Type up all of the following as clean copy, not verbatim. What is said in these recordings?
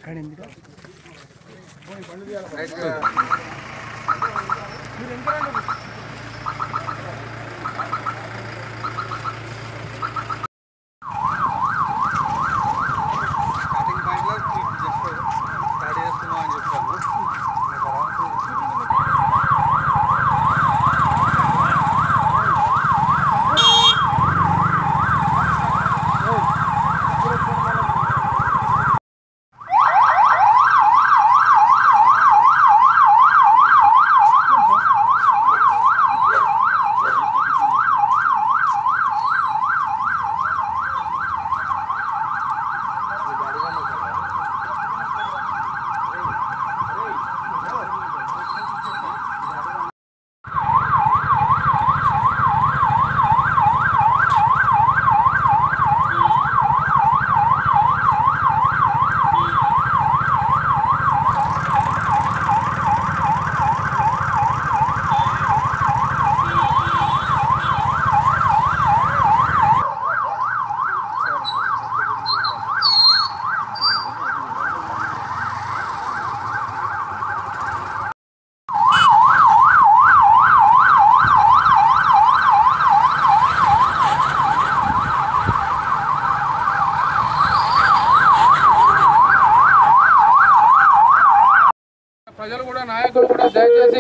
ప్రజలు కూడా నాయకులు కూడా దయచేసి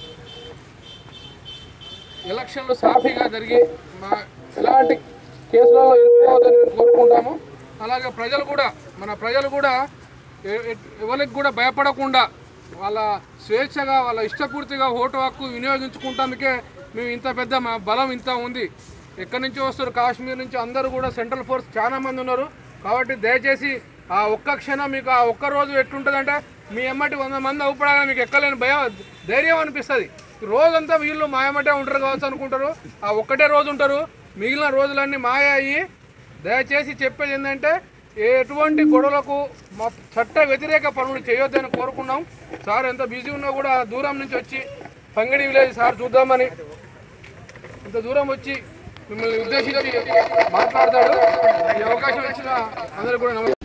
ఎలక్షన్లు సాఫీగా జరిగి ఎలాంటి కేసులలో ఇరుక్కోవద్దని కోరుకుంటాము. అలాగే మన ప్రజలు కూడా ఎవరికి కూడా భయపడకుండా వాళ్ళ స్వేచ్ఛగా వాళ్ళ ఇష్టపూర్తిగా ఓటు హక్కు వినియోగించుకుంటానికే మేము ఇంత పెద్ద మా బలం ఇంత ఉంది. ఎక్కడి నుంచి వస్తారు, కాశ్మీర్ నుంచి అందరూ కూడా సెంట్రల్ ఫోర్స్ చాలా మంది ఉన్నారు. కాబట్టి దయచేసి ఆ ఒక్క క్షణం మీకు ఆ ఒక్క రోజు ఎట్లుంటుందంటే మీ ఎమ్మటి 100 మంది అవుపడాలని మీకు ఎక్కలేని ధైర్యం అనిపిస్తుంది. రోజంతా వీళ్ళు మా ఎమ్మటే ఉంటారు కావచ్చు అనుకుంటారు. ఆ ఒక్కటే రోజు ఉంటారు, మిగిలిన రోజులన్నీ మాయ అయ్యి. దయచేసి చెప్పేది ఏంటంటే ఎటువంటి గొడవలకు చట్ట వ్యతిరేక పనులు చేయొద్దని కోరుకున్నాం. సార్ ఎంత బిజీ ఉన్నా కూడా దూరం నుంచి వచ్చి పంగిడి విలేజ్ సార్ చూద్దామని ఇంత దూరం వచ్చి మిమ్మల్ని ఉద్దేశించి మాట్లాడతాడు. ఈ అవకాశం ఇచ్చిన అందరూ కూడా